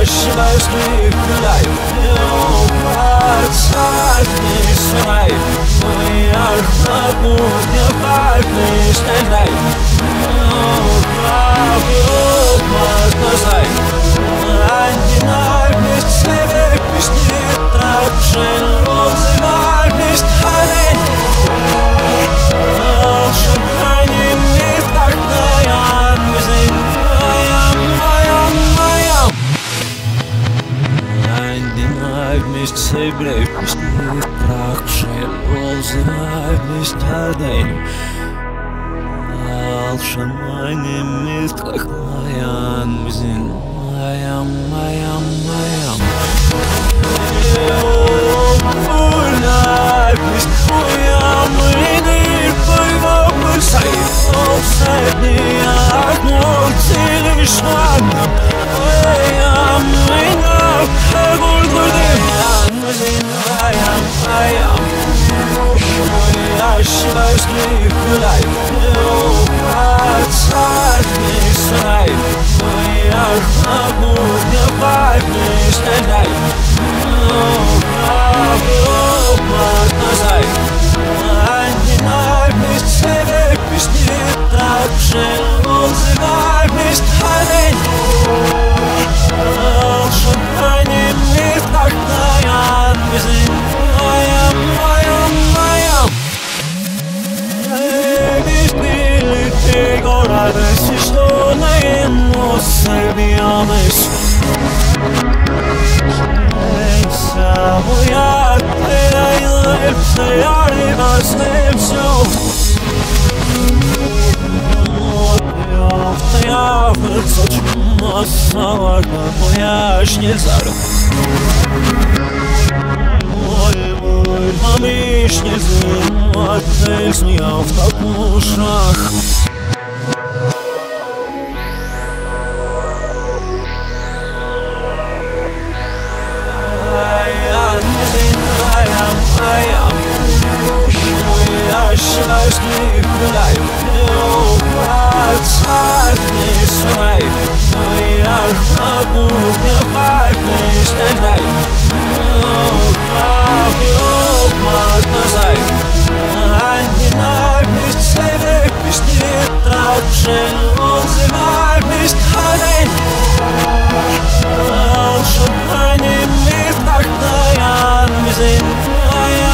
schreibst mich gleich. Zeit nicht frei, ja, gut, ihr bleibt nicht allein. Was das sein? Ein Hinein nicht zurück, bist nicht drauf, schön, und sie war nicht allein. Schon keine Mittag, naja, wir sind, naja. Ein Hinein nicht zurück, bist nicht drauf, schön, und sie war nicht allein. Schon meine Mittag, naja, wir sind, naja. Schreibst mich gleich, Zeit nicht frei, ja, gut, ihr bleibt nicht allein. Was das sein? Ein Hinein nicht zurück, bist nicht drauf, schön, und sie bleibt nicht allein. Schon keine Mittag, naja, wir sind, naja. Agora se estou nem no sabíamos. Pensa moja tera I lepsze ale was lepszą. Ja wrócę masała moja śniezara. Mamiś nie zła, też miał w tak uszach. Schreibst mich gleich, Zeit nicht frei, ja, gut, ihr bleibt nicht allein. Was das sein? Ein Hinein nicht zurück, bist nicht drauf, schön, und sie bleibt nicht allein. Schon eine Mittag, naja, wir sind, naja.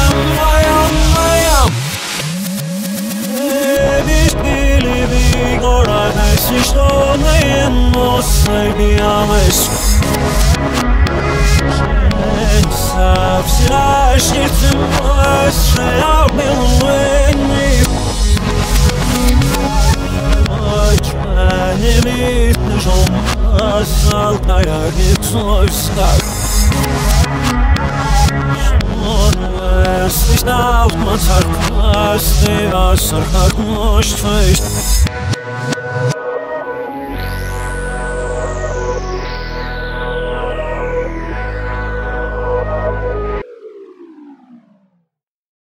Agora se estou nem no sabíamos. Sabe se nasce mais real pelo inimigo. Meine Liebe schon assaltar a Gipsostar. Es ist auf man sagt, was der Wasser hat nicht fest.